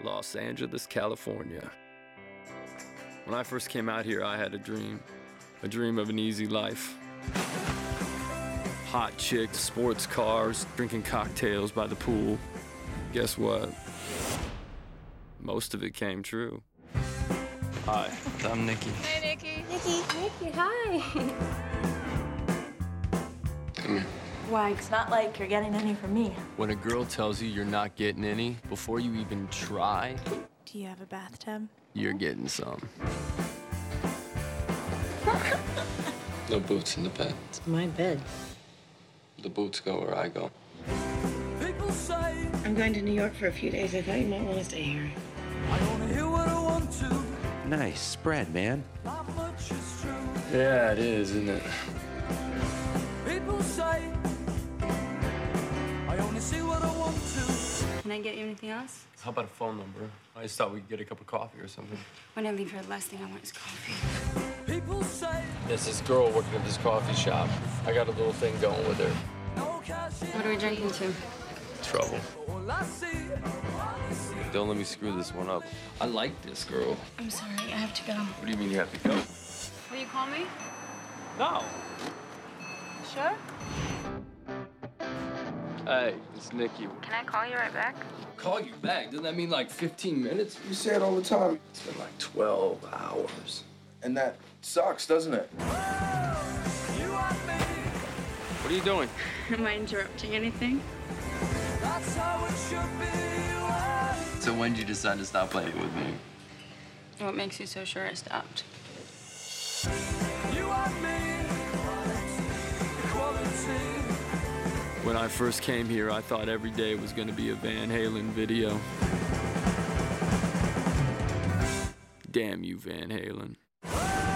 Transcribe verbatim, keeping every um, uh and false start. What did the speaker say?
Los Angeles, California. When I first came out here, I had a dream, a dream of an easy life. Hot chicks, sports cars, drinking cocktails by the pool. Guess what? Most of it came true. Hi, I'm Nikki. Hey, Nikki. Nikki. Nikki, hi. Come here. Why? It's not like you're getting any from me. When a girl tells you you're not getting any, before you even try, Do you have a bathtub? you're getting some. No boots in the bed. It's my bed. The boots go where I go. People say I'm going to New York for a few days. I thought you might want to stay here. I only hear what I want to. Nice spread, man. Not much is true. Yeah, it is, isn't it? People say I only see what I want to. Can I get you anything else? How about a phone number? I just thought we could get a cup of coffee or something. When I leave here, the last thing I want is coffee. People say There's this girl working at this coffee shop. I got a little thing going with her. no cash in What are we drinking to? Trouble. all I see. Don't let me screw this one up. I like this girl. I'm sorry, I have to go. What do you mean you have to go? Will you call me? No. Sure. Hey, it's Nikki. Can I call you right back? Call you back? Doesn't that mean like fifteen minutes? You say it all the time. It's been like twelve hours. And that sucks, doesn't it? You and me. What are you doing? Am I interrupting anything? That's how it should be. Well, So when did you decide to stop playing with me? What makes you so sure I stopped? you and me. Equality. When I first came here, I thought every day was going to be a Van Halen video. Damn you, Van Halen.